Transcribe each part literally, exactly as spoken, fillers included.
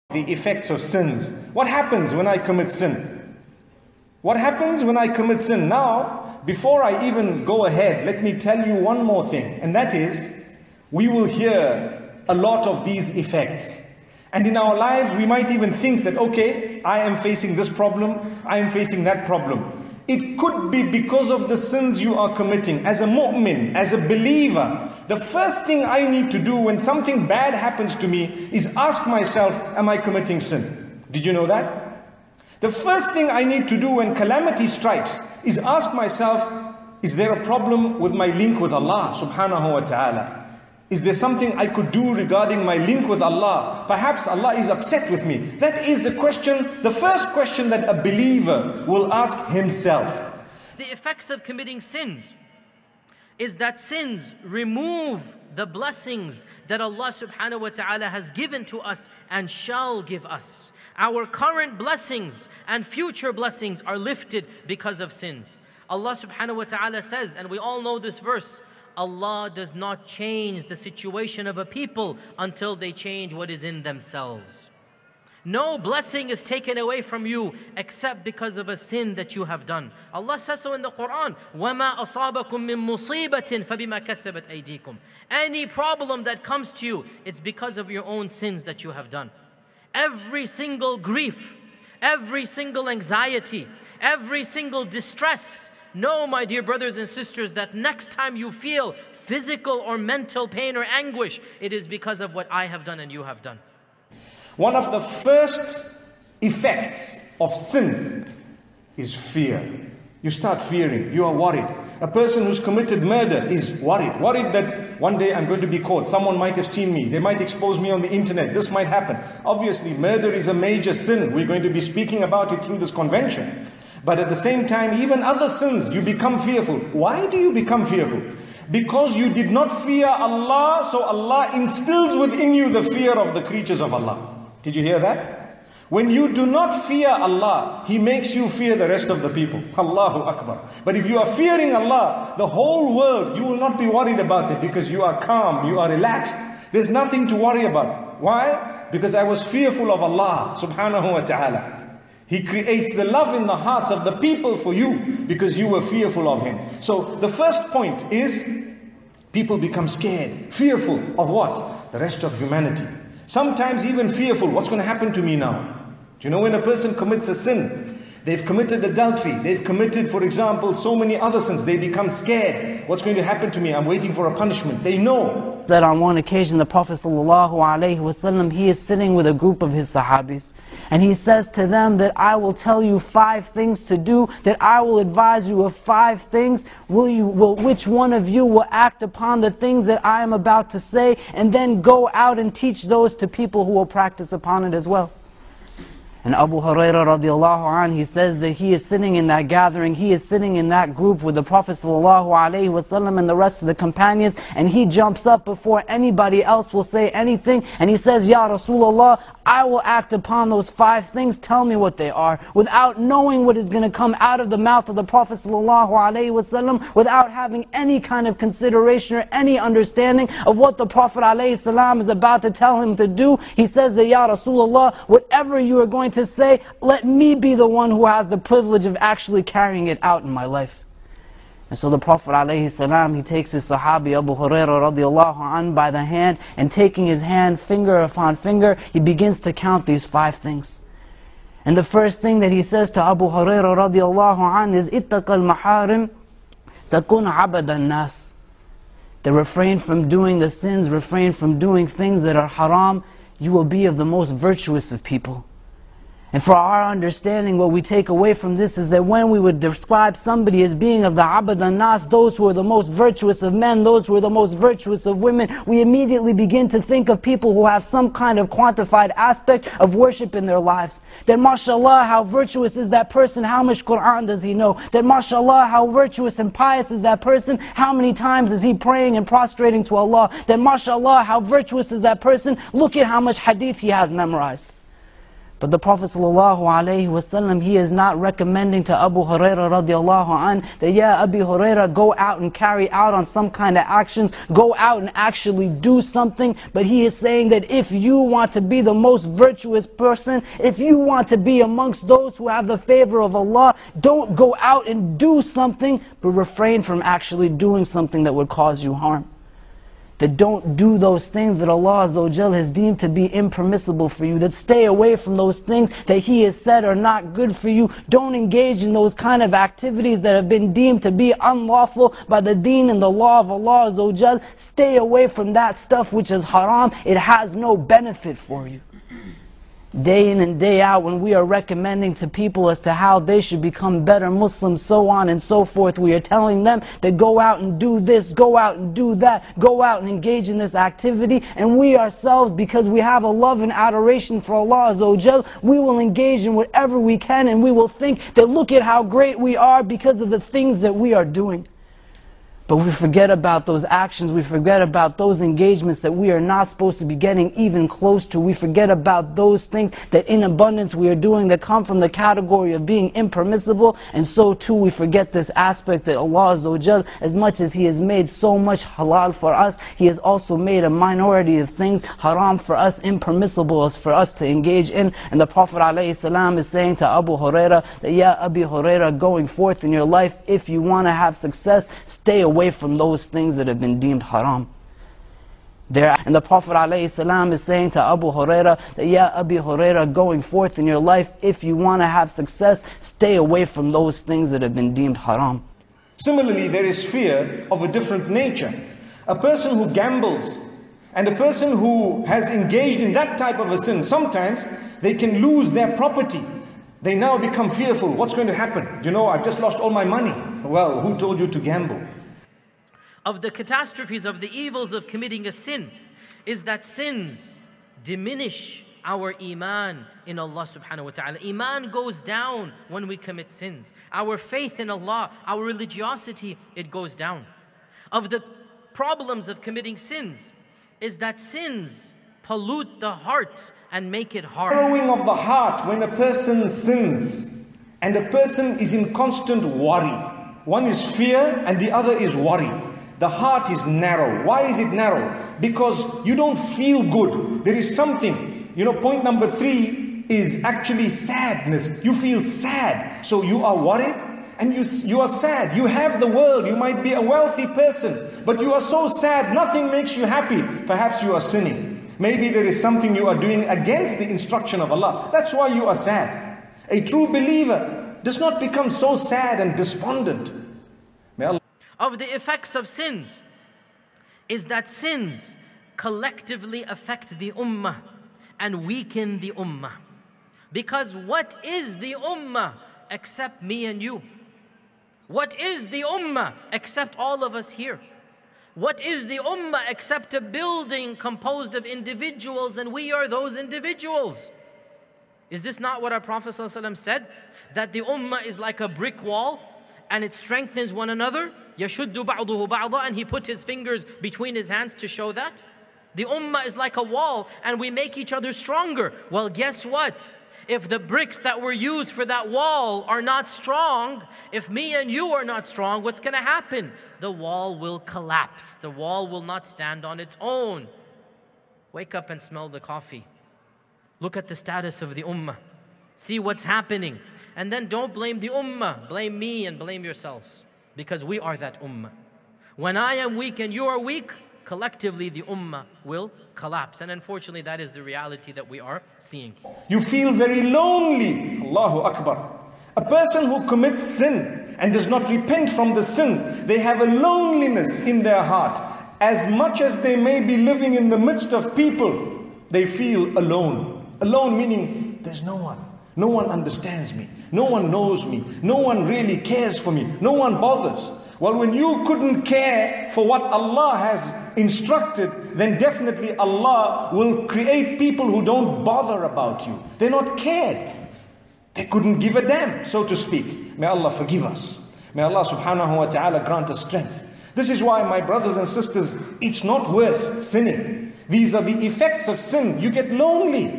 The effects of sins. What happens when I commit sin? What happens when I commit sin? Now, before I even go ahead, let me tell you one more thing, and that is, we will hear a lot of these effects. And in our lives, we might even think that, okay, I am facing this problem, I am facing that problem. It could be because of the sins you are committing. As a mu'min, as a believer, the first thing I need to do when something bad happens to me is ask myself, am I committing sin? Did you know that? The first thing I need to do when calamity strikes is ask myself, is there a problem with my link with Allah subhanahu wa ta'ala? Is there something I could do regarding my link with Allah? Perhaps Allah is upset with me. That is a question, the first question that a believer will ask himself. The effects of committing sins is that sins remove the blessings that Allah subhanahu wa ta'ala has given to us and shall give us. Our current blessings and future blessings are lifted because of sins. Allah subhanahu wa ta'ala says, and we all know this verse, Allah does not change the situation of a people until they change what is in themselves. No blessing is taken away from you except because of a sin that you have done. Allah says so in the Quran, وَمَا أَصَابَكُم مِّن مُّصِيبَةٍ فَبِمَا كَسَبَتْ أَيْدِيكُم. Any problem that comes to you, it's because of your own sins that you have done. Every single grief, every single anxiety, every single distress, know, my dear brothers and sisters, that next time you feel physical or mental pain or anguish, it is because of what I have done and you have done. One of the first effects of sin is fear. You start fearing, you are worried. A person who's committed murder is worried. Worried that one day I'm going to be caught. Someone might have seen me. They might expose me on the internet. This might happen. Obviously, murder is a major sin. We're going to be speaking about it through this convention. But at the same time, even other sins, you become fearful. Why do you become fearful? Because you did not fear Allah, so Allah instills within you the fear of the creatures of Allah. Did you hear that? When you do not fear Allah, He makes you fear the rest of the people. Allahu Akbar. But if you are fearing Allah, the whole world, you will not be worried about it because you are calm, you are relaxed. There's nothing to worry about. Why? Because I was fearful of Allah subhanahu wa ta'ala. He creates the love in the hearts of the people for you because you were fearful of Him. So the first point is people become scared, fearful of what? The rest of humanity. Sometimes even fearful, what's going to happen to me now? Do you know when a person commits a sin? They've committed adultery, they've committed, for example, so many other sins. They become scared. What's going to happen to me? I'm waiting for a punishment. They know. That on one occasion the Prophet ﷺ, he is sitting with a group of his Sahabis, and he says to them that I will tell you five things to do, that I will advise you of five things. Will you, will, which one of you will act upon the things that I am about to say, and then go out and teach those to people who will practice upon it as well? And Abu Hurairah radiallahu anh, he says that he is sitting in that gathering, he is sitting in that group with the Prophet sallallahu alaihi wasallam and the rest of the companions, and he jumps up before anybody else will say anything, and he says, Ya Rasulullah, I will act upon those five things, tell me what they are, without knowing what is going to come out of the mouth of the Prophet sallallahu alaihi wasallam, without having any kind of consideration or any understanding of what the Prophet alaihi salam is about to tell him to do. He says that, Ya Rasulullah, whatever you are going to say, let me be the one who has the privilege of actually carrying it out in my life. And so the Prophet ﷺ, he takes his Sahabi Abu Hurairah radiallahu anh by the hand, and taking his hand finger upon finger, he begins to count these five things. And the first thing that he says to Abu Hurairah radiallahu anh is ittaq al-maharim takun abad al-nas. To refrain from doing the sins, refrain from doing things that are haram, you will be of the most virtuous of people. And for our understanding, what we take away from this is that when we would describe somebody as being of the abad al-nas, those who are the most virtuous of men, those who are the most virtuous of women, we immediately begin to think of people who have some kind of quantified aspect of worship in their lives. That mashallah, how virtuous is that person, how much Qur'an does he know? That mashallah, how virtuous and pious is that person, how many times is he praying and prostrating to Allah? That mashallah, how virtuous is that person, look at how much hadith he has memorized. But the Prophet ﷺ, he is not recommending to Abu Hurairah radiallahu anh that, yeah, Abu Hurairah, go out and carry out on some kind of actions, go out and actually do something. But he is saying that if you want to be the most virtuous person, if you want to be amongst those who have the favor of Allah, don't go out and do something, but refrain from actually doing something that would cause you harm. That don't do those things that Allah Azza wa Jal has deemed to be impermissible for you. That stay away from those things that He has said are not good for you. Don't engage in those kind of activities that have been deemed to be unlawful by the deen and the law of Allah Azza wa Jal. Stay away from that stuff which is haram. It has no benefit for you. Day in and day out, when we are recommending to people as to how they should become better Muslims, so on and so forth, we are telling them that go out and do this, go out and do that, go out and engage in this activity. And we ourselves, because we have a love and adoration for Allah Azza wa Jal, we will engage in whatever we can, and we will think that look at how great we are because of the things that we are doing. But we forget about those actions, we forget about those engagements that we are not supposed to be getting even close to. We forget about those things that in abundance we are doing that come from the category of being impermissible. And so too we forget this aspect that Allah Azza wa Jal, as much as He has made so much halal for us, He has also made a minority of things haram for us, impermissible as for us to engage in. And the Prophet ﷺ is saying to Abu Hurairah that, yeah, Abu Hurairah, going forth in your life, if you want to have success, stay away away from those things that have been deemed haram. There, and the Prophet ﷺ is saying to Abu Hurairah that, yeah, Abu Hurairah, going forth in your life, if you want to have success, stay away from those things that have been deemed haram. Similarly, there is fear of a different nature. A person who gambles and a person who has engaged in that type of a sin, sometimes they can lose their property. They now become fearful. What's going to happen? You know, I've just lost all my money. Well, who told you to gamble? Of the catastrophes, of the evils of committing a sin, is that sins diminish our iman in Allah subhanahu wa ta'ala. Iman goes down when we commit sins. Our faith in Allah, our religiosity, it goes down. Of the problems of committing sins is that sins pollute the heart and make it hard. Narrowing of the heart when a person sins and a person is in constant worry. One is fear and the other is worry. The heart is narrow. Why is it narrow? Because you don't feel good. There is something. You know, point number three is actually sadness. You feel sad. So you are worried and you, you are sad. You have the world. You might be a wealthy person, but you are so sad. Nothing makes you happy. Perhaps you are sinning. Maybe there is something you are doing against the instruction of Allah. That's why you are sad. A true believer does not become so sad and despondent. May Allah Of the effects of sins is that sins collectively affect the ummah and weaken the ummah. Because what is the ummah except me and you? What is the ummah except all of us here? What is the ummah except a building composed of individuals, and we are those individuals? Is this not what our Prophet ﷺ said? That the ummah is like a brick wall and it strengthens one another? يَشُدُّ بَعْضُهُ بَعْضًا, and he put his fingers between his hands to show that. The ummah is like a wall and we make each other stronger. Well, guess what? If the bricks that were used for that wall are not strong, if me and you are not strong, what's going to happen? The wall will collapse. The wall will not stand on its own. Wake up and smell the coffee. Look at the status of the ummah. See what's happening. And then don't blame the ummah. Blame me and blame yourselves. Because we are that ummah. When I am weak and you are weak, collectively the ummah will collapse. And unfortunately, that is the reality that we are seeing. You feel very lonely. Allahu Akbar. A person who commits sin and does not repent from the sin, they have a loneliness in their heart. As much as they may be living in the midst of people, they feel alone. Alone meaning there's no one. No one understands me. No one knows me. No one really cares for me. No one bothers. Well, when you couldn't care for what Allah has instructed, then definitely Allah will create people who don't bother about you. They're not cared. They couldn't give a damn, so to speak. May Allah forgive us. May Allah subhanahu wa ta'ala grant us strength. This is why, my brothers and sisters, it's not worth sinning. These are the effects of sin. You get lonely.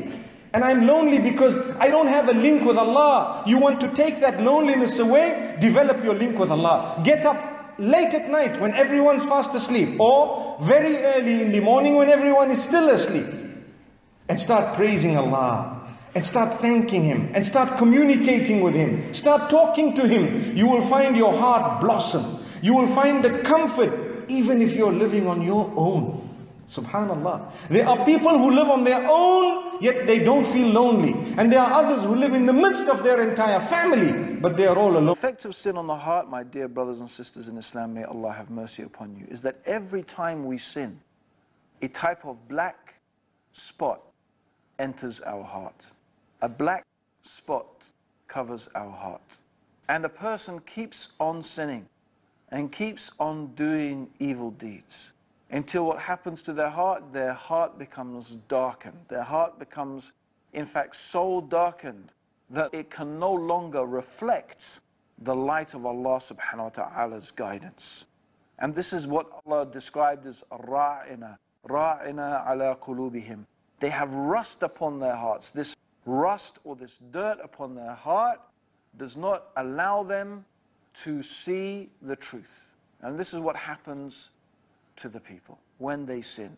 And I'm lonely because I don't have a link with Allah. You want to take that loneliness away? Develop your link with Allah. Get up late at night when everyone's fast asleep, or very early in the morning when everyone is still asleep, and start praising Allah. And start thanking Him, and start communicating with Him. Start talking to Him. You will find your heart blossom. You will find the comfort, even if you're living on your own. Subhanallah. There are people who live on their own, yet they don't feel lonely. And there are others who live in the midst of their entire family, but they are all alone. The effect of sin on the heart, my dear brothers and sisters in Islam, may Allah have mercy upon you, is that every time we sin, a type of black spot enters our heart. A black spot covers our heart. And a person keeps on sinning and keeps on doing evil deeds until what happens to their heart? Their heart becomes darkened. Their heart becomes, in fact, so darkened that it can no longer reflect the light of Allah subhanahu wa ta'ala's guidance. And this is what Allah described as ra'ina, ra'ina ala qulubihim. They have rust upon their hearts. This rust or this dirt upon their heart does not allow them to see the truth. And this is what happens to the people when they sin.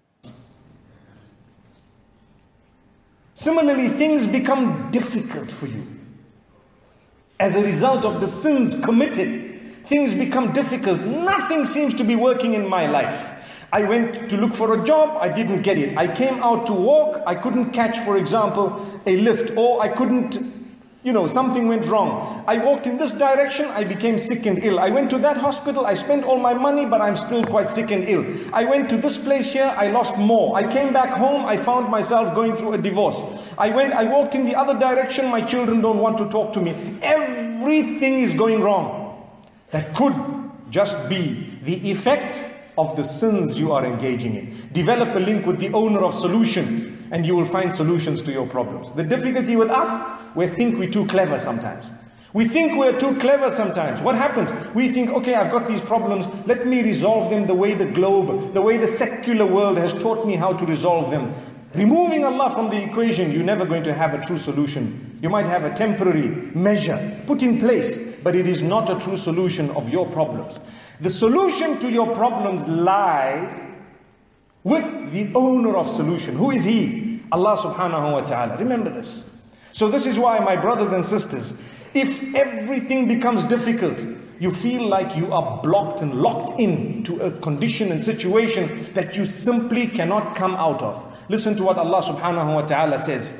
Similarly, things become difficult for you. As a result of the sins committed, things become difficult. Nothing seems to be working in my life. I went to look for a job, I didn't get it. I came out to walk, I couldn't catch, for example, a lift, or I couldn't, you know, something went wrong. I walked in this direction, I became sick and ill. I went to that hospital, I spent all my money, but I'm still quite sick and ill. I went to this place here, I lost more. I came back home, I found myself going through a divorce. I went, I walked in the other direction, my children don't want to talk to me. Everything is going wrong. That could just be the effect of the sins you are engaging in. Develop a link with the owner of solution, and you will find solutions to your problems. The difficulty with us, we think we're too clever sometimes. We think we're too clever sometimes. What happens? We think, okay, I've got these problems, let me resolve them the way the globe, the way the secular world has taught me how to resolve them. Removing Allah from the equation, you're never going to have a true solution. You might have a temporary measure put in place, but it is not a true solution of your problems. The solution to your problems lies with the owner of solution. Who is He? Allah subhanahu wa ta'ala. Remember this. So this is why, my brothers and sisters, if everything becomes difficult, you feel like you are blocked and locked in to a condition and situation that you simply cannot come out of. Listen to what Allah subhanahu wa ta'ala says.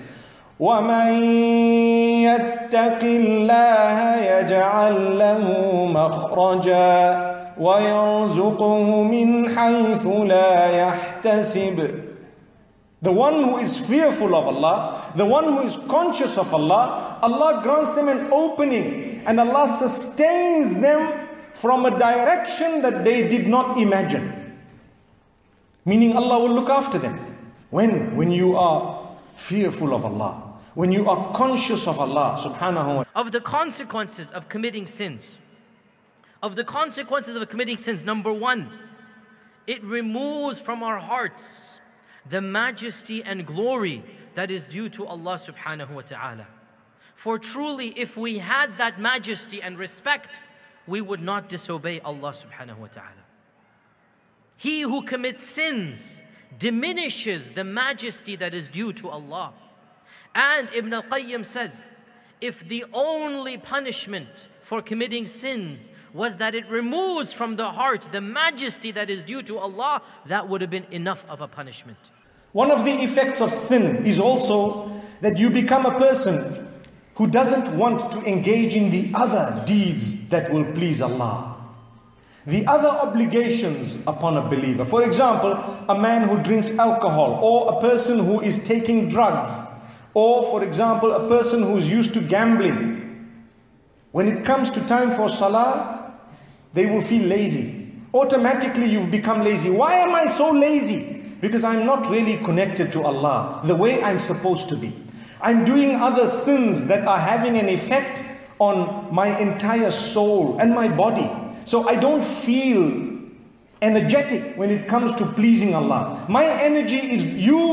وَمَن يَتَّقِ اللَّهَ يَجْعَل لَّهُ مَخْرَجًا وَيَرْزُقْهُ مِنْ حَيْثُ لَا يَحْتَسِبُ. The one who is fearful of Allah, the one who is conscious of Allah, Allah grants them an opening, and Allah sustains them from a direction that they did not imagine. Meaning Allah will look after them. When? When you are fearful of Allah, when you are conscious of Allah subhanahu wa ta'ala. Of the consequences of committing sins. Of the consequences of committing sins, number one, it removes from our hearts the majesty and glory that is due to Allah subhanahu wa ta'ala. For truly, if we had that majesty and respect, we would not disobey Allah subhanahu wa ta'ala. He who commits sins diminishes the majesty that is due to Allah. And Ibn al-Qayyim says, if the only punishment for committing sins was that it removes from the heart the majesty that is due to Allah, that would have been enough of a punishment. One of the effects of sin is also that you become a person who doesn't want to engage in the other deeds that will please Allah. The other obligations upon a believer. For example, a man who drinks alcohol, or a person who is taking drugs, or for example, a person who is used to gambling. When it comes to time for salah, they will feel lazy. Automatically you've become lazy. Why am I so lazy? Because I'm not really connected to Allah the way I'm supposed to be. I'm doing other sins that are having an effect on my entire soul and my body. So I don't feel energetic when it comes to pleasing Allah. My energy is used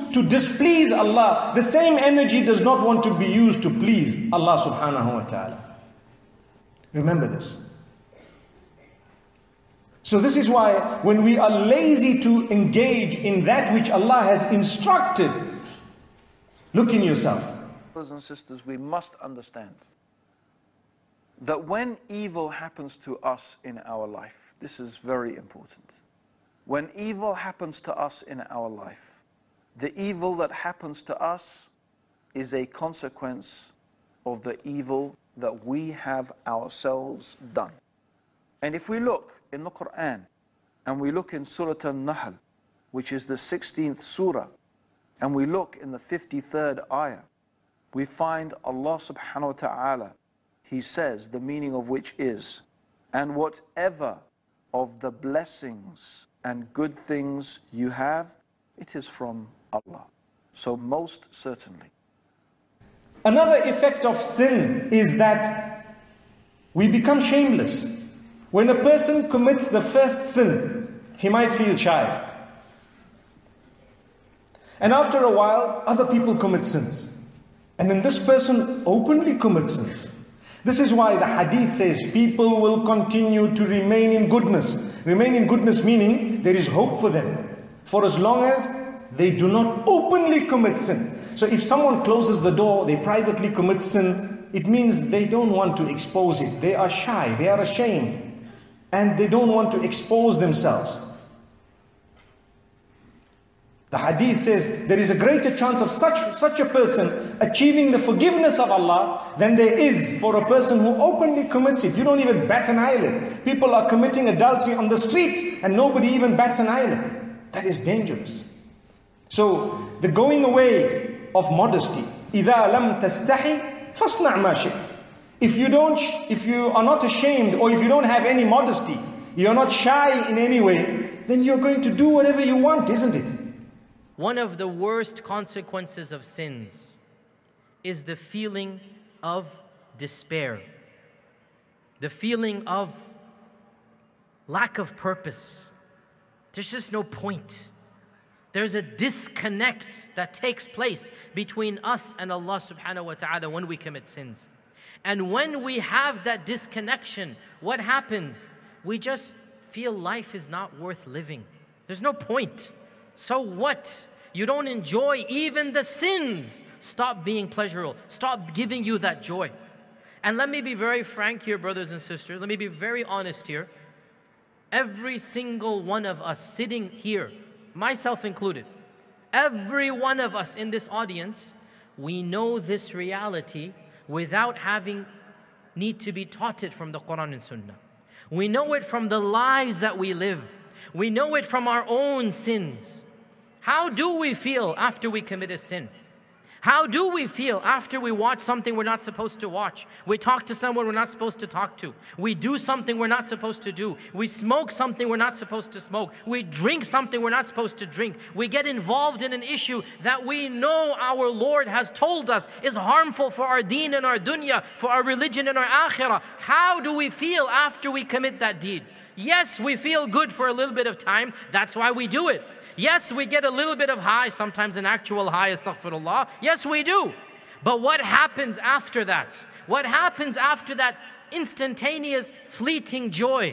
to displease Allah, the same energy does not want to be used to please Allah subhanahu wa ta'ala. Remember this. So this is why when we are lazy to engage in that which Allah has instructed, look in yourself. Brothers and sisters, we must understand that when evil happens to us in our life, this is very important. When evil happens to us in our life, the evil that happens to us is a consequence of the evil that we have ourselves done. And if we look in the Quran, and we look in Surah An-Nahl, which is the sixteenth surah, and we look in the fifty-third ayah, we find Allah subhanahu wa ta'ala, He says, the meaning of which is, and whatever of the blessings and good things you have, it is from Allah. So most certainly. Another effect of sin is that we become shameless. When a person commits the first sin, he might feel shy. And after a while, other people commit sins. And then this person openly commits sins. This is why the hadith says people will continue to remain in goodness. Remain in goodness meaning there is hope for them, for as long as they do not openly commit sin. So if someone closes the door, they privately commit sin, it means they don't want to expose it. They are shy, they are ashamed. And they don't want to expose themselves. The hadith says there is a greater chance of such, such a person achieving the forgiveness of Allah than there is for a person who openly commits it. You don't even bat an eyelid. People are committing adultery on the street and nobody even bats an eyelid. That is dangerous. So the going away of modesty. إِذَا لَمْ تَسْتَحِ فَاصْنَعْ مَا شِئْتَ. If you don't, if you are not ashamed, or if you don't have any modesty, you're not shy in any way, then you're going to do whatever you want, isn't it? One of the worst consequences of sins is the feeling of despair, the feeling of lack of purpose. There's just no point. There's a disconnect that takes place between us and Allah subhanahu wa ta'ala when we commit sins. And when we have that disconnection, what happens? We just feel life is not worth living. There's no point. So what? You don't enjoy even the sins. Stop being pleasurable. Stop giving you that joy. And let me be very frank here, brothers and sisters. Let me be very honest here. Every single one of us sitting here, myself included, every one of us in this audience, we know this reality without having need to be taught it from the Quran and Sunnah. We know it from the lives that we live. We know it from our own sins. How do we feel after we commit a sin? How do we feel after we watch something we're not supposed to watch? We talk to someone we're not supposed to talk to. We do something we're not supposed to do. We smoke something we're not supposed to smoke. We drink something we're not supposed to drink. We get involved in an issue that we know our Lord has told us is harmful for our deen and our dunya, for our religion and our akhirah. How do we feel after we commit that deed? Yes, we feel good for a little bit of time. That's why we do it. Yes, we get a little bit of high, sometimes an actual high, astaghfirullah. Yes, we do. But what happens after that? What happens after that instantaneous, fleeting joy?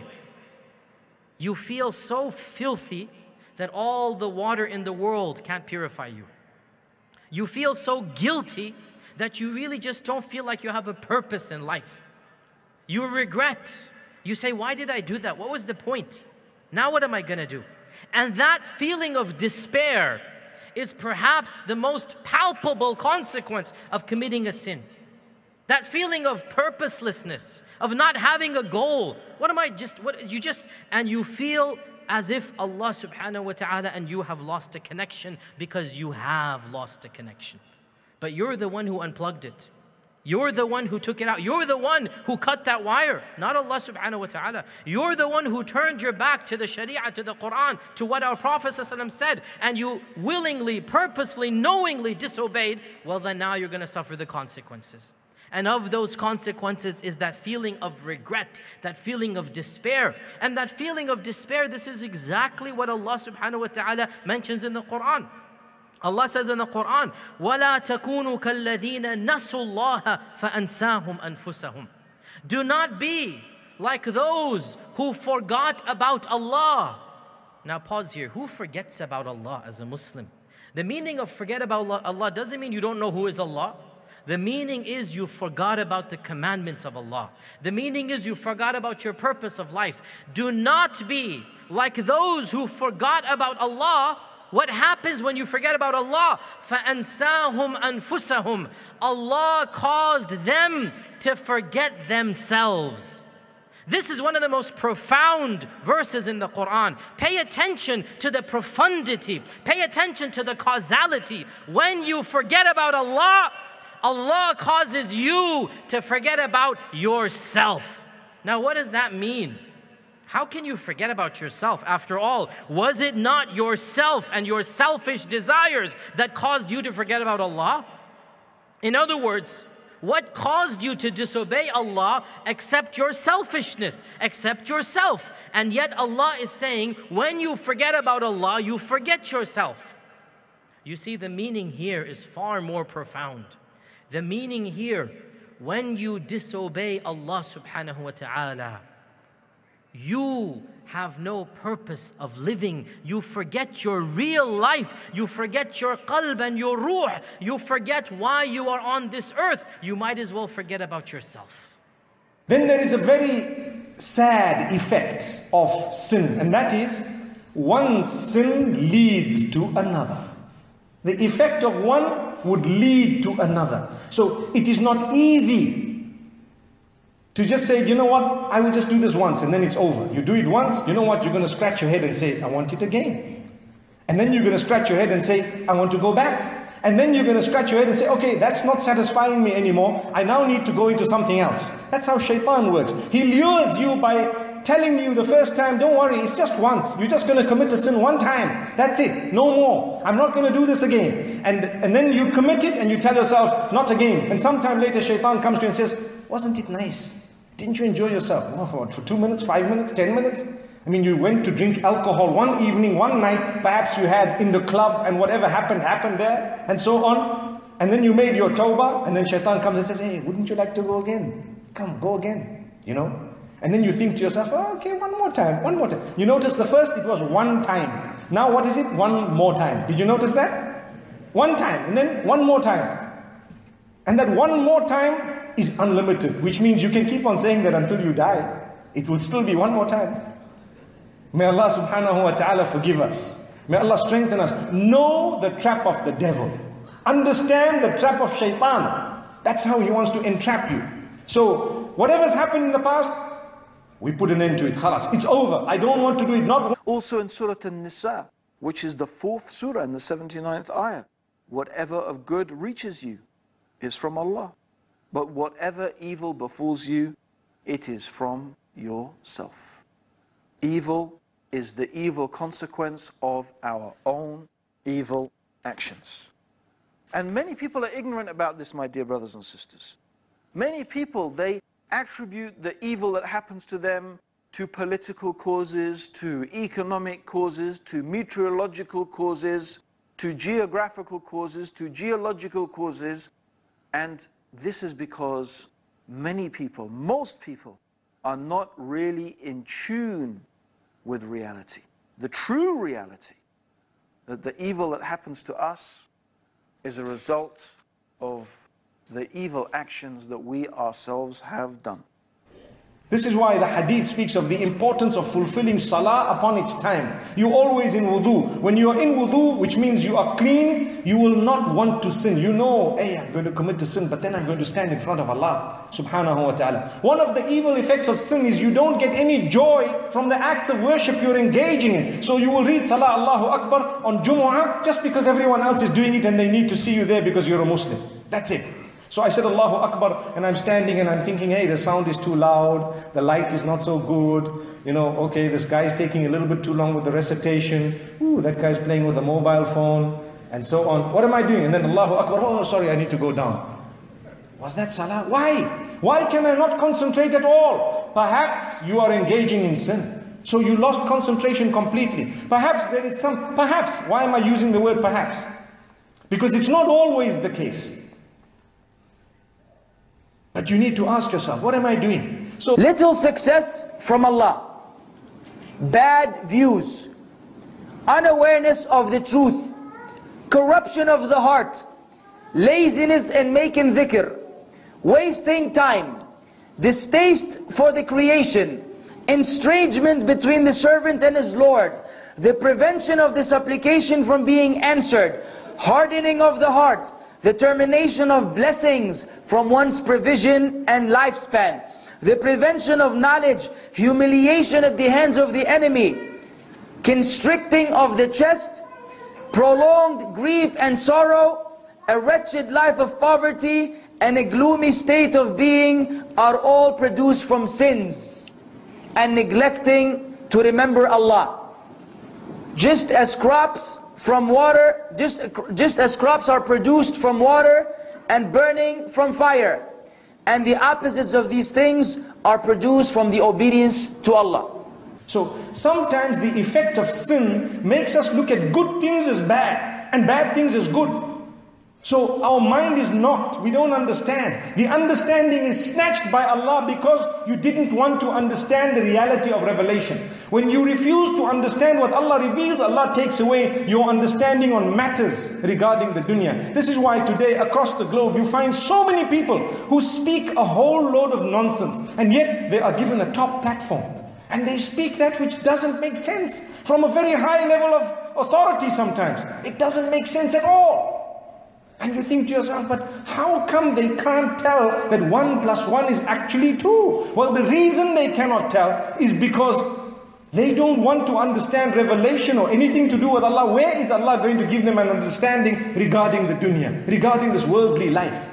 You feel so filthy that all the water in the world can't purify you. You feel so guilty that you really just don't feel like you have a purpose in life. You regret. You say, why did I do that? What was the point? Now what am I going to do? And that feeling of despair is perhaps the most palpable consequence of committing a sin. That feeling of purposelessness, of not having a goal. What am I just, what, you just, and you feel as if Allah subhanahu wa ta'ala and you have lost a connection because you have lost a connection. But you're the one who unplugged it. You're the one who took it out. You're the one who cut that wire, not Allah subhanahu wa ta'ala. You're the one who turned your back to the Sharia, to the Quran, to what our Prophet ﷺ said, and you willingly, purposely, knowingly disobeyed. Well, then now you're going to suffer the consequences. And of those consequences is that feeling of regret, that feeling of despair. And that feeling of despair, this is exactly what Allah subhanahu wa ta'ala mentions in the Quran. Allah says in the Quran, وَلَا تَكُونُوا كَالَّذِينَ نَسُوا اللَّهَ فَأَنْسَاهُمْ أَنفُسَهُمْ. Do not be like those who forgot about Allah. Now pause here. Who forgets about Allah as a Muslim? The meaning of forget about Allah doesn't mean you don't know who is Allah. The meaning is you forgot about the commandments of Allah. The meaning is you forgot about your purpose of life. Do not be like those who forgot about Allah. What happens when you forget about Allah? فَأَنْسَاهُمْ أَنفُسَهُمْ. Allah caused them to forget themselves. This is one of the most profound verses in the Quran. Pay attention to the profundity. Pay attention to the causality. When you forget about Allah, Allah causes you to forget about yourself. Now, what does that mean? How can you forget about yourself? After all, was it not yourself and your selfish desires that caused you to forget about Allah? In other words, what caused you to disobey Allah except your selfishness, except yourself? And yet Allah is saying, when you forget about Allah, you forget yourself. You see, the meaning here is far more profound. The meaning here, when you disobey Allah subhanahu wa ta'ala, you have no purpose of living. You forget your real life. You forget your qalb and your ruh. You forget why you are on this earth. You might as well forget about yourself. Then there is a very sad effect of sin, and that is one sin leads to another. The effect of one would lead to another. So it is not easy to just say, you know what, I will just do this once and then it's over. You do it once, you know what, you're going to scratch your head and say, I want it again. And then you're going to scratch your head and say, I want to go back. And then you're going to scratch your head and say, okay, that's not satisfying me anymore. I now need to go into something else. That's how shaitan works. He lures you by telling you the first time, don't worry, it's just once. You're just going to commit a sin one time. That's it, no more. I'm not going to do this again. And, and then you commit it and you tell yourself, not again. And sometime later shaitan comes to you and says, wasn't it nice? Didn't you enjoy yourself? Oh, for, for two minutes, five minutes, ten minutes? I mean, you went to drink alcohol one evening, one night, perhaps you had in the club, and whatever happened, happened there, and so on. And then you made your tawbah, and then shaitan comes and says, hey, wouldn't you like to go again? Come, go again, you know? And then you think to yourself, oh, okay, one more time, one more time. You notice the first, it was one time. Now what is it? One more time. Did you notice that? One time, and then one more time. And that one more time is unlimited, which means you can keep on saying that until you die. It will still be one more time. May Allah subhanahu wa ta'ala forgive us. May Allah strengthen us. Know the trap of the devil. Understand the trap of shaitan. That's how he wants to entrap you. So, whatever's happened in the past, we put an end to it. Khalas, it's over. I don't want to do it. Not also in Surah An-Nisa, which is the fourth surah in the seventy-ninth ayah. Whatever of good reaches you is from Allah. But whatever evil befalls you, it is from yourself. Evil is the evil consequence of our own evil actions. And many people are ignorant about this, my dear brothers and sisters. Many people, they attribute the evil that happens to them to political causes, to economic causes, to meteorological causes, to geographical causes, to geological causes. And this is because many people, most people, are not really in tune with reality. The true reality, that the evil that happens to us is a result of the evil actions that we ourselves have done. This is why the hadith speaks of the importance of fulfilling salah upon its time. You always in wudu. When you are in wudu, which means you are clean, you will not want to sin. You know, hey, I'm going to commit a sin, but then I'm going to stand in front of Allah subhanahu wa ta'ala. One of the evil effects of sin is you don't get any joy from the acts of worship you're engaging in. So you will read Salah Allahu Akbar on Jumu'ah just because everyone else is doing it and they need to see you there because you're a Muslim. That's it. So I said Allahu Akbar and I'm standing and I'm thinking, hey, the sound is too loud, the light is not so good, you know, okay, this guy is taking a little bit too long with the recitation, ooh, that guy's playing with a mobile phone, and so on. What am I doing? And then Allahu Akbar, oh, sorry, I need to go down. Was that salah? Why? Why can I not concentrate at all? Perhaps you are engaging in sin. So you lost concentration completely. Perhaps there is some, perhaps, why am I using the word perhaps? Because it's not always the case. But you need to ask yourself, what am I doing? So little success from Allah, bad views, unawareness of the truth, corruption of the heart, laziness in making dhikr, wasting time, distaste for the creation, estrangement between the servant and his Lord, the prevention of the supplication from being answered, hardening of the heart, the termination of blessings from one's provision and lifespan, the prevention of knowledge, humiliation at the hands of the enemy, constricting of the chest, prolonged grief and sorrow, a wretched life of poverty, and a gloomy state of being are all produced from sins and neglecting to remember Allah. Just as crops from water, just, just as crops are produced from water and burning from fire, and the opposites of these things are produced from the obedience to Allah. So sometimes the effect of sin makes us look at good things as bad and bad things as good. So our mind is knocked, we don't understand. The understanding is snatched by Allah because you didn't want to understand the reality of revelation. When you refuse to understand what Allah reveals, Allah takes away your understanding on matters regarding the dunya. This is why today across the globe you find so many people who speak a whole load of nonsense, and yet they are given a top platform. And they speak that which doesn't make sense from a very high level of authority sometimes. It doesn't make sense at all. And you think to yourself, but how come they can't tell that one plus one is actually two? Well, the reason they cannot tell is because they don't want to understand revelation or anything to do with Allah. Where is Allah going to give them an understanding regarding the dunya, regarding this worldly life?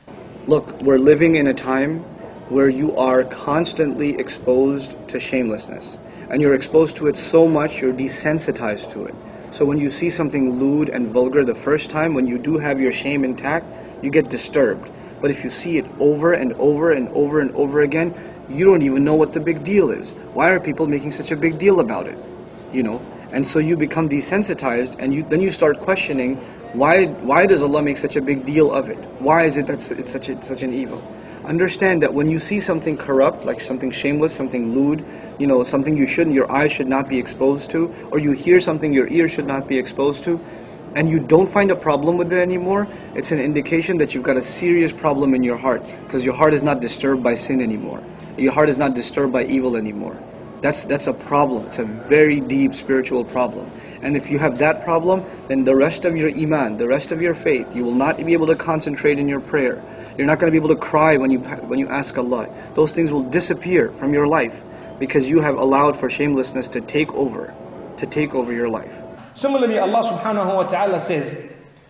Look, we're living in a time where you are constantly exposed to shamelessness. And you're exposed to it so much, you're desensitized to it. So when you see something lewd and vulgar the first time, when you do have your shame intact, you get disturbed. But if you see it over and over and over and over again, you don't even know what the big deal is. Why are people making such a big deal about it? You know, and so you become desensitized, and you then you start questioning, why why does Allah make such a big deal of it? Why is it that it's such a, such an evil? Understand that when you see something corrupt, like something shameless, something lewd, you know, something you shouldn't, your eyes should not be exposed to, or you hear something your ears should not be exposed to, and you don't find a problem with it anymore, it's an indication that you've got a serious problem in your heart, because your heart is not disturbed by sin anymore. Your heart is not disturbed by evil anymore. That's, that's a problem. It's a very deep spiritual problem. And if you have that problem, then the rest of your iman, the rest of your faith, you will not be able to concentrate in your prayer. You're not going to be able to cry when you when you ask Allah. Those things will disappear from your life because you have allowed for shamelessness to take over, to take over your life. Similarly, Allah subhanahu wa ta'ala says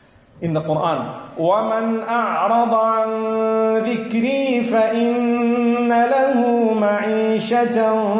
in the Quran, وَمَنْ أَعْرَضَ عَنْ ذِكْرِي فَإِنَّ لَهُ مَعِيشَةً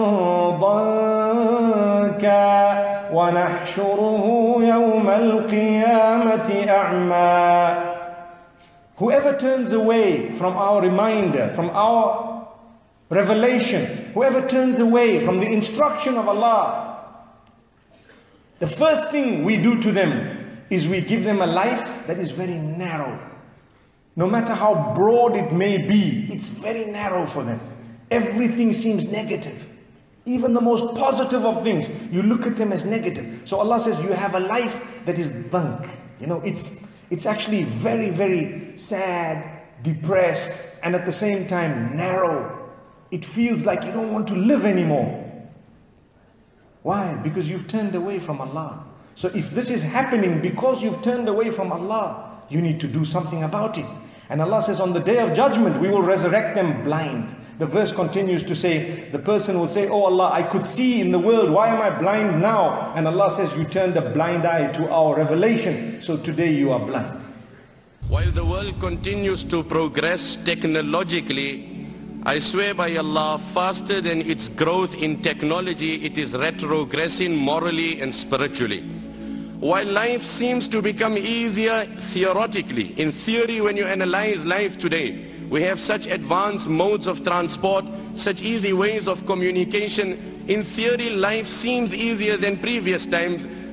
ضَنْكًا وَنَحْشُرُهُ يَوْمَ الْقِيَامَةِ أَعْمَى. Whoever turns away from our reminder, from our revelation, whoever turns away from the instruction of Allah, the first thing we do to them is we give them a life that is very narrow. No matter how broad it may be, it's very narrow for them. Everything seems negative. Even the most positive of things, you look at them as negative. So Allah says, you have a life that is dhank. You know, it's It's actually very, very sad, depressed, and at the same time narrow. It feels like you don't want to live anymore. Why? Because you've turned away from Allah. So if this is happening because you've turned away from Allah, you need to do something about it. And Allah says on the day of judgment, we will resurrect them blind. The verse continues to say, the person will say, oh Allah, I could see in the world, why am I blind now? And Allah says, you turned a blind eye to our revelation, so today you are blind. While the world continues to progress technologically, I swear by Allah, faster than its growth in technology, it is retrogressing morally and spiritually. While life seems to become easier theoretically, in theory when you analyze life today, we have such advanced modes of transport, such easy ways of communication. In theory, life seems easier than previous times.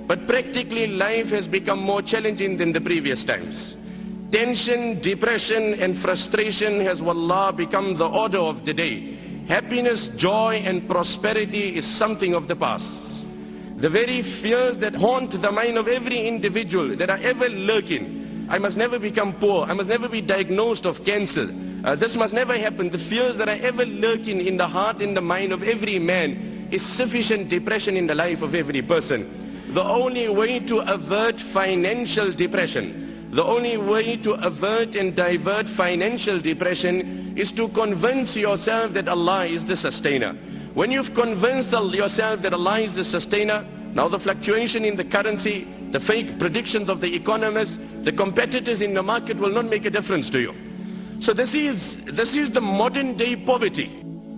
but practically life has become more challenging than the previous times. Tension, depression and frustration has, wallah, become the order of the day. Happiness, joy and prosperity is something of the past. The very fears that haunt the mind of every individual, that are ever lurking. I must never become poor. I must never be diagnosed of cancer. Uh, this must never happen. The fears that are ever lurking in the heart and the mind of every man is sufficient depression in the life of every person. The only way to avert financial depression, the only way to avert and divert financial depression is to convince yourself that Allah is the sustainer. When you've convinced yourself that Allah is the sustainer, now the fluctuation in the currency, the fake predictions of the economists, the competitors in the market will not make a difference to you. So this is, this is the modern day poverty.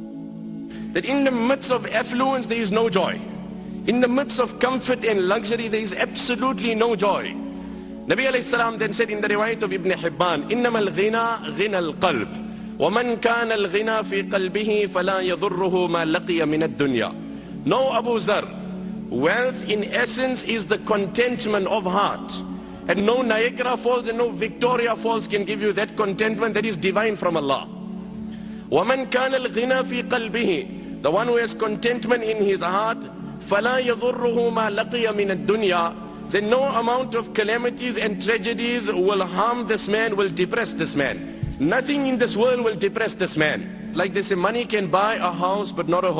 That in the midst of affluence there is no joy. In the midst of comfort and luxury there is absolutely no joy. Nabi alayhi salam then said in the riwayat of Ibn Hibban, إِنَّمَا الْغِنَى غِنَى الْقَلْبِ وَمَنْ كَانَ الْغِنَى فِي قَلْبِهِ فَلَا يَضُرُّهُ مَا لَقِيَ مِنَ الدُّنْيَا. No, Abu Zar, wealth in essence is the contentment of heart. And no Niagara Falls and no Victoria Falls can give you that contentment that is divine from Allah. وَمَنْ كَانَ الْغِنَى فِي قَلْبِهِ. The one who has contentment in his heart, فَلَا يَضُرُّهُ مَا لَقِيَ مِنَ الدُّنْيَا. Then no amount of calamities and tragedies will harm this man, will depress this man. Nothing in this world will depress this man. Like they say, money can buy a house but not a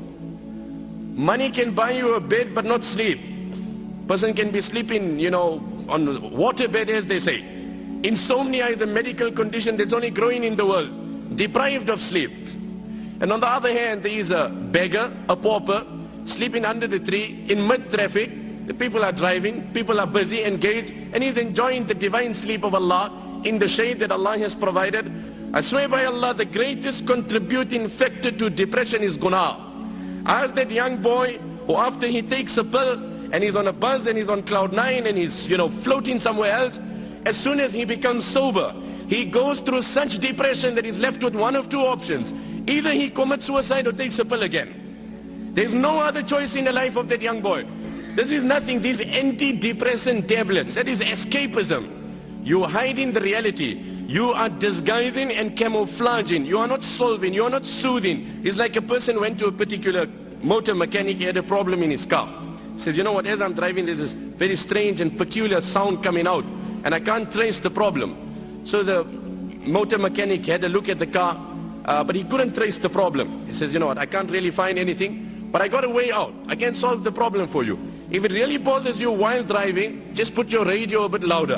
home. Money can buy you a bed but not sleep. Person can be sleeping, you know, on water bed, as they say. Insomnia is a medical condition that's only growing in the world. Deprived of sleep. And on the other hand, there is a beggar, a pauper, sleeping under the tree in mid-traffic. The people are driving, people are busy, engaged, and he's enjoying the divine sleep of Allah in the shade that Allah has provided. I swear by Allah, the greatest contributing factor to depression is guna. Ask that young boy who after he takes a pill and he's on a bus and he's on cloud nine and he's, you know, floating somewhere else, as soon as he becomes sober, he goes through such depression that he's left with one of two options. Either he commits suicide or takes a pill again. There's no other choice in the life of that young boy. This is nothing, these antidepressant tablets, that is escapism. You are hiding the reality. You are disguising and camouflaging. You are not solving, you are not soothing. It's like a person went to a particular motor mechanic, he had a problem in his car. He says, you know what, as I'm driving there's this very strange and peculiar sound coming out and I can't trace the problem. So the motor mechanic had a look at the car, uh, but he couldn't trace the problem. He says, you know what, I can't really find anything, but I got a way out. I can solve the problem for you. If it really bothers you while driving, just put your radio a bit louder.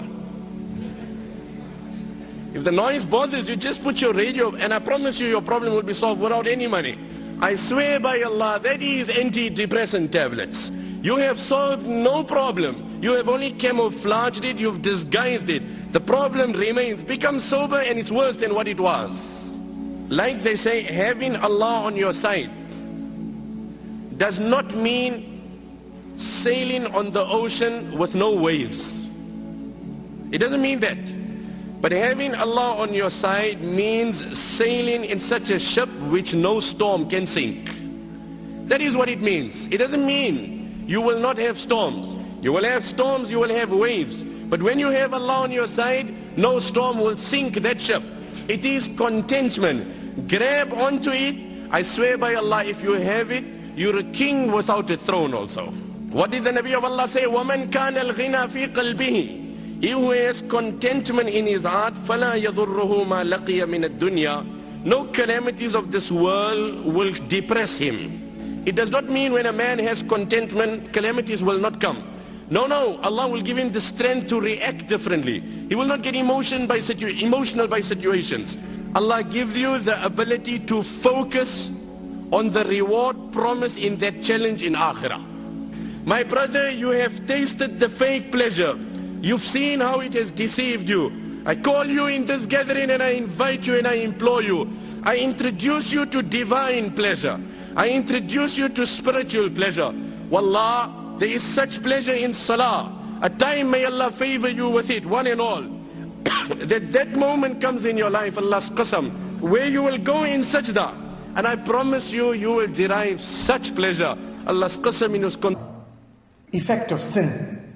If the noise bothers you, just put your radio, and I promise you your problem will be solved without any money. I swear by Allah, that is antidepressant tablets. You have solved no problem. You have only camouflaged it, you've disguised it. The problem remains. Become sober and it's worse than what it was. Like they say, having Allah on your side does not mean sailing on the ocean with no waves. It doesn't mean that. But having Allah on your side means sailing in such a ship which no storm can sink. That is what it means. It doesn't mean you will not have storms. You will have storms, you will have waves. But when you have Allah on your side, no storm will sink that ship. It is contentment. Grab onto it. I swear by Allah, if you have it, you're a king without a throne also. What did the Nabi of Allah say? وَمَنْ كَانَ الْغِنَى فِي قَلْبِهِ. He who has contentment in his heart, فَلَا يَضُرُّهُ مَا لَقِيَ مِنَ الدُّنْيَا. No calamities of this world will depress him. It does not mean when a man has contentment, calamities will not come. No, no, Allah will give him the strength to react differently. He will not get emotion by situ emotional by situations. Allah gives you the ability to focus on the reward promised in that challenge in Akhirah. My brother, you have tasted the fake pleasure. You've seen how it has deceived you. I call you in this gathering and I invite you and I implore you. I introduce you to divine pleasure. I introduce you to spiritual pleasure. Wallah, there is such pleasure in salah. A time may Allah favor you with it, one and all. that that moment comes in your life, Allah's qasam, where you will go in sajda. And I promise you, you will derive such pleasure. Allah's qasam in his effect of sin.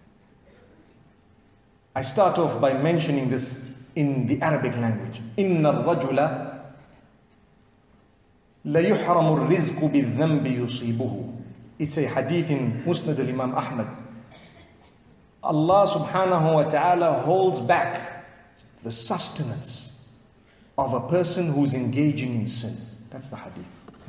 I start off by mentioning this in the Arabic language. إِنَّ الرَّجُلَ لَيُحْرَمُ الرِّزْقُ بِالذَّنْبِ يُصِيبُهُ. It's a hadith in Musnad al-Imam Ahmad. Allah subhanahu wa ta'ala holds back the sustenance of a person who's engaging in sin. That's the hadith.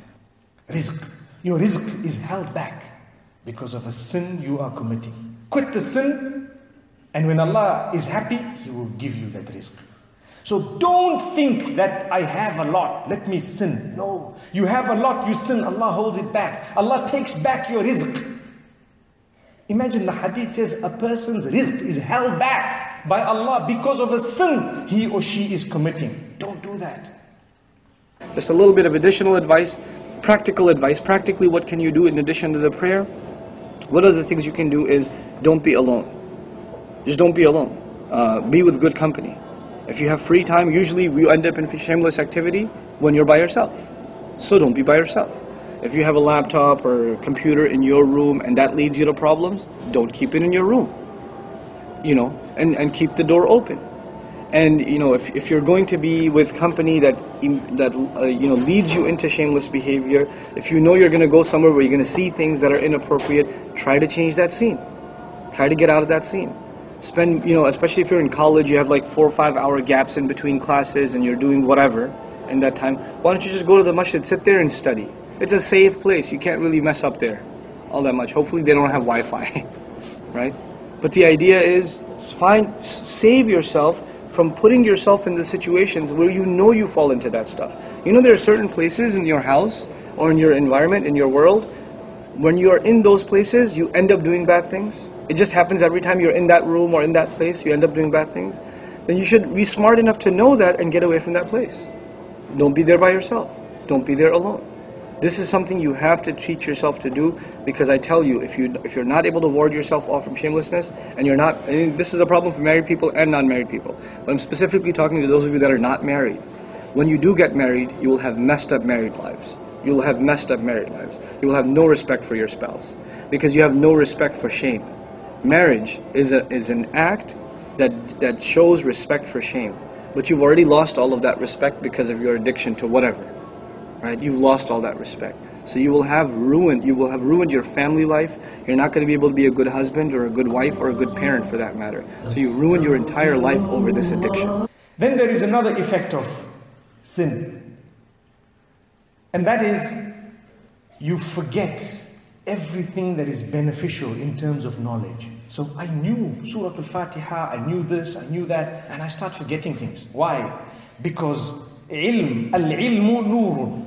Rizq. Your rizq is held back because of a sin you are committing. Quit the sin, and when Allah is happy, He will give you that rizq. So don't think that I have a lot, let me sin. No, you have a lot, you sin, Allah holds it back. Allah takes back your rizq. Imagine the hadith says a person's rizq is held back by Allah because of a sin he or she is committing. Don't do that. Just a little bit of additional advice, practical advice. Practically, what can you do in addition to the prayer? One of the things you can do is don't be alone. Just don't be alone. Uh, be with good company. If you have free time, usually you end up in shameless activity when you're by yourself. So don't be by yourself. If you have a laptop or a computer in your room and that leads you to problems, don't keep it in your room. You know, and, and keep the door open. And you know, if, if you're going to be with company that that uh, you know leads you into shameless behavior, if you know you're going to go somewhere where you're going to see things that are inappropriate, try to change that scene. Try to get out of that scene. Spend, you know, especially if you're in college, you have like four or five hour gaps in between classes and you're doing whatever in that time. Why don't you just go to the masjid, sit there and study? It's a safe place. You can't really mess up there all that much. Hopefully they don't have Wi-Fi, right? But the idea is find, save yourself from putting yourself in the situations where you know you fall into that stuff. You know, there are certain places in your house or in your environment, in your world, when you are in those places, you end up doing bad things. It just happens every time you're in that room or in that place, you end up doing bad things. Then you should be smart enough to know that and get away from that place. Don't be there by yourself. Don't be there alone. This is something you have to teach yourself to do, because I tell you, if you if you're not able to ward yourself off from shamelessness, and you're not, and this is a problem for married people and non-married people, but I'm specifically talking to those of you that are not married. When you do get married, you will have messed up married lives. You will have messed up married lives. You will have no respect for your spouse, because you have no respect for shame. Marriage is a is an act that that shows respect for shame, but you've already lost all of that respect because of your addiction to whatever, right? You've lost all that respect, so you will have ruined you will have ruined your family life. You're not going to be able to be a good husband or a good wife or a good parent for that matter. So you ruin your entire life over this addiction. Then there is another effect of sin, and that is you forget everything that is beneficial in terms of knowledge. So I knew Surah Al-Fatiha, I knew this, I knew that, and I start forgetting things. Why? Because ilm, al-ilmu nurun.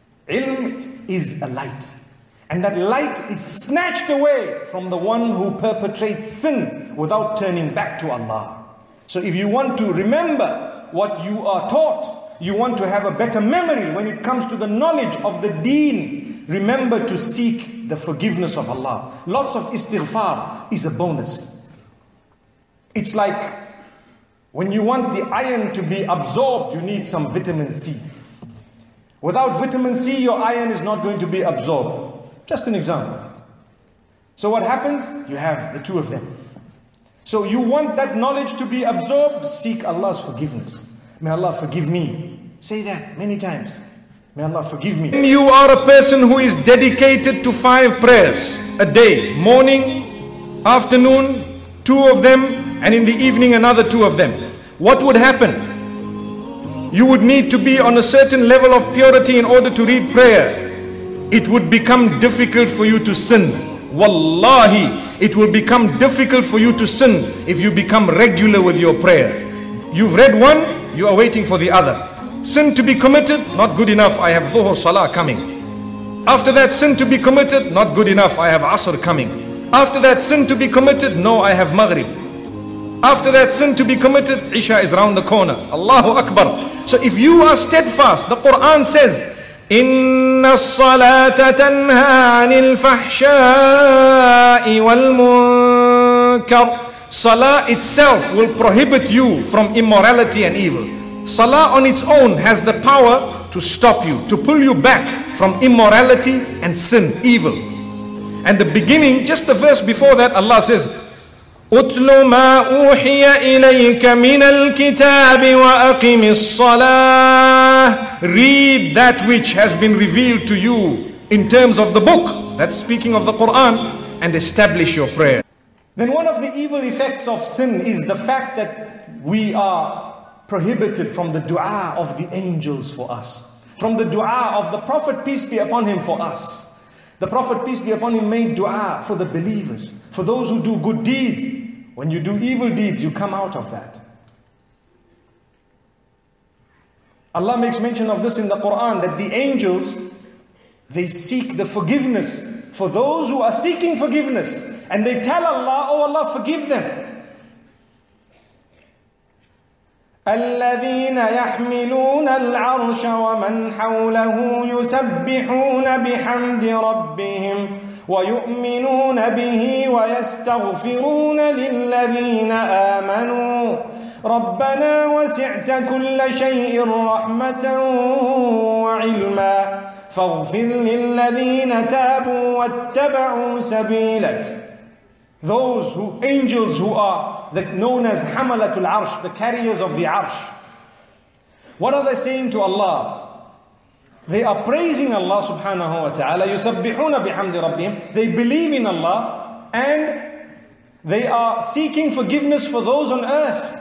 Ilm is a light. And that light is snatched away from the one who perpetrates sin without turning back to Allah. So if you want to remember what you are taught, you want to have a better memory when it comes to the knowledge of the deen, remember to seek the forgiveness of Allah. Lots of istighfar is a bonus. It's like when you want the iron to be absorbed, you need some vitamin C. Without vitamin C, your iron is not going to be absorbed. Just an example. So what happens? You have the two of them. So you want that knowledge to be absorbed, seek Allah's forgiveness. May Allah forgive me. Say that many times. May Allah forgive me. You are a person who is dedicated to five prayers a day. Morning, afternoon, two of them, and in the evening another two of them. What would happen? You would need to be on a certain level of purity in order to read prayer. It would become difficult for you to sin. Wallahi, it will become difficult for you to sin if you become regular with your prayer. You've read one, you are waiting for the other. Sin to be committed, not good enough, I have Dhuhr Salah coming. After that, sin to be committed, not good enough, I have Asr coming. After that, sin to be committed, no, I have Maghrib. After that, sin to be committed, Isha is round the corner. Allahu Akbar. So if you are steadfast, the Quran says, Inna as-salata tanha anil fahsha'i wal munkar. Salah itself will prohibit you from immorality and evil. Salah on its own has the power to stop you, to pull you back from immorality and sin, evil. And the beginning, just the verse before that, Allah says, أُتْلُ مَا أُوحِيَ إِلَيْكَ مِنَ الْكِتَابِ وَأَقِمِ الصَّلَاةِ. Read that which has been revealed to you in terms of the book, that's speaking of the Quran, and establish your prayer. Then one of the evil effects of sin is the fact that we are prohibited from the dua of the angels for us, from the dua of the Prophet, peace be upon him, for us. The Prophet, peace be upon him, made dua for the believers, for those who do good deeds. When you do evil deeds, you come out of that. Allah makes mention of this in the Quran, that the angels, they seek the forgiveness for those who are seeking forgiveness. And they tell Allah, oh Allah, forgive them. الذين يحملون العرش ومن حوله يسبحون بحمد ربهم ويؤمنون به ويستغفرون للذين آمنوا ربنا وسعت كل شيء رحمة وعلما فاغفر للذين تابوا واتبعوا سبيلك. Those who, angels who are the, known as Hamalatul Arsh, the carriers of the Arsh. What are they saying to Allah? They are praising Allah subhanahu wa ta'ala. يُسَبِّحُونَ بِحَمْدِ رَبِّهِمْ. They believe in Allah and they are seeking forgiveness for those on earth.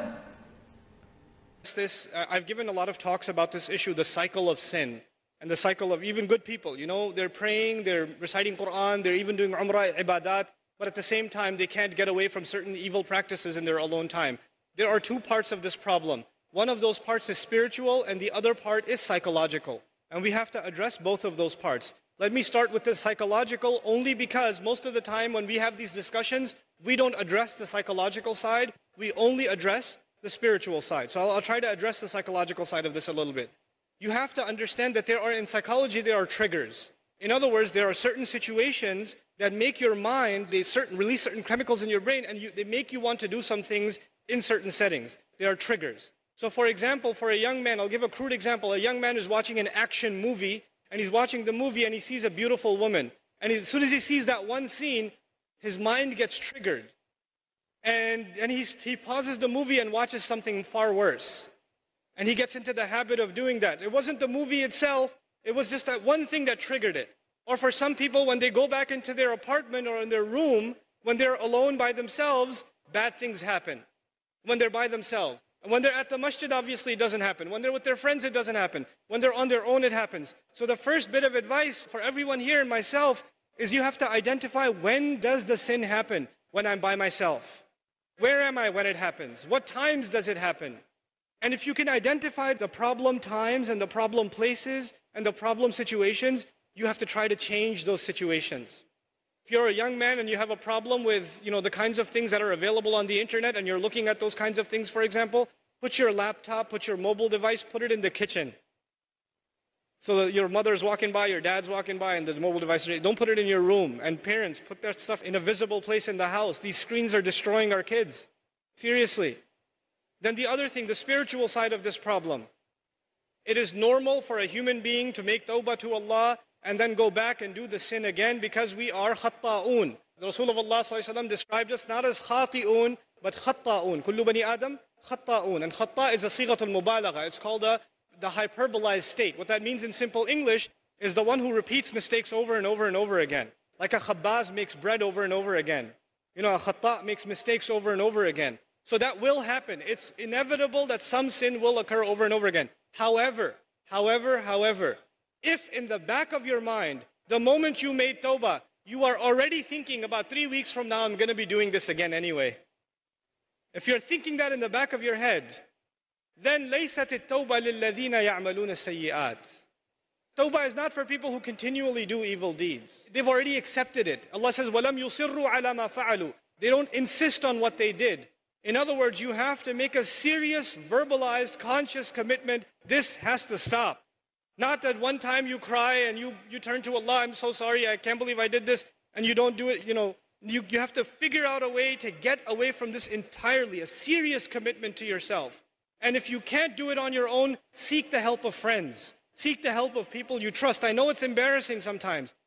This, uh, I've given a lot of talks about this issue, the cycle of sin. And the cycle of even good people. You know, they're praying, they're reciting Quran, they're even doing Umrah, Ibadat. But at the same time, they can't get away from certain evil practices in their alone time. There are two parts of this problem. One of those parts is spiritual, and the other part is psychological. And we have to address both of those parts. Let me start with the psychological, only because most of the time when we have these discussions, we don't address the psychological side, we only address the spiritual side. So I'll, I'll try to address the psychological side of this a little bit. You have to understand that there are, in psychology, there are triggers. In other words, there are certain situations that make your mind, they certain, release certain chemicals in your brain, and you, they make you want to do some things in certain settings. They are triggers. So for example, for a young man, I'll give a crude example. A young man is watching an action movie, and he's watching the movie and he sees a beautiful woman. And he, as soon as he sees that one scene, his mind gets triggered. And, and he's, he pauses the movie and watches something far worse. And he gets into the habit of doing that. It wasn't the movie itself, it was just that one thing that triggered it. Or for some people, when they go back into their apartment or in their room, when they're alone by themselves, bad things happen. When they're by themselves. And when they're at the masjid, obviously it doesn't happen. When they're with their friends, it doesn't happen. When they're on their own, it happens. So the first bit of advice for everyone here and myself is you have to identify, when does the sin happen? When I'm by myself. Where am I when it happens? What times does it happen? And if you can identify the problem times and the problem places and the problem situations, you have to try to change those situations. If you're a young man and you have a problem with, you know, the kinds of things that are available on the internet and you're looking at those kinds of things, for example, put your laptop, put your mobile device, put it in the kitchen. So that your mother's walking by, your dad's walking by, and the mobile device, don't put it in your room. And parents, put that stuff in a visible place in the house. These screens are destroying our kids. Seriously. Then the other thing, the spiritual side of this problem. It is normal for a human being to make tawbah to Allah and then go back and do the sin again, because we are khatta'un. The Rasul of Allah sallallahu alaihi wasallam described us not as khati'un, but khatta'un. Kullu bani Adam khatta'un. And khatta' is a sighatul mubalagha. It's called a, the hyperbolized state. What that means in simple English is the one who repeats mistakes over and over and over again. Like a khabbaz makes bread over and over again. You know, a khatta' makes mistakes over and over again. So that will happen. It's inevitable that some sin will occur over and over again. However, however, however, if in the back of your mind, the moment you made tawbah, you are already thinking about three weeks from now, I'm going to be doing this again anyway. If you're thinking that in the back of your head, then لَيْسَتِ التَّوْبَةِ لِلَّذِينَ يَعْمَلُونَ السَّيِّئَاتِ. Tawbah is not for people who continually do evil deeds. They've already accepted it. Allah says, وَلَمْ يُصِرُّوا عَلَى مَا فَعَلُوا. They don't insist on what they did. In other words, you have to make a serious, verbalized, conscious commitment. This has to stop. Not that one time you cry and you, you turn to Allah, I'm so sorry, I can't believe I did this, and you don't do it. You know, you, you have to figure out a way to get away from this entirely, a serious commitment to yourself. And if you can't do it on your own, seek the help of friends. Seek the help of people you trust. I know it's embarrassing sometimes,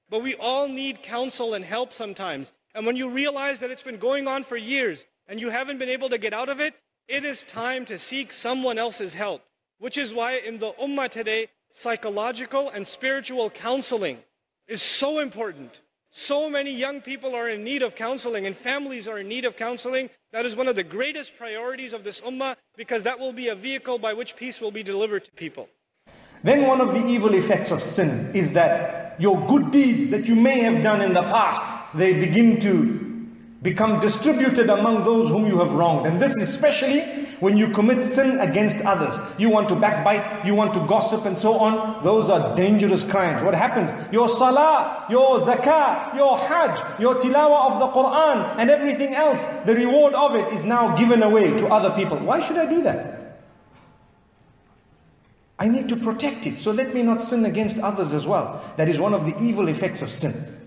but we all need counsel and help sometimes. And when you realize that it's been going on for years and you haven't been able to get out of it, it is time to seek someone else's help. Which is why in the ummah today, psychological and spiritual counseling is so important. So many young people are in need of counseling and families are in need of counseling. That is one of the greatest priorities of this ummah, because that will be a vehicle by which peace will be delivered to people. Then one of the evil effects of sin is that your good deeds that you may have done in the past, they begin to become distributed among those whom you have wronged. And this is especially when you commit sin against others. You want to backbite, you want to gossip and so on. Those are dangerous crimes. What happens? Your salah, your zakah, your hajj, your tilawah of the Quran and everything else, the reward of it is now given away to other people. Why should I do that? I need to protect it, so let me not sin against others as well. That is one of the evil effects of sin.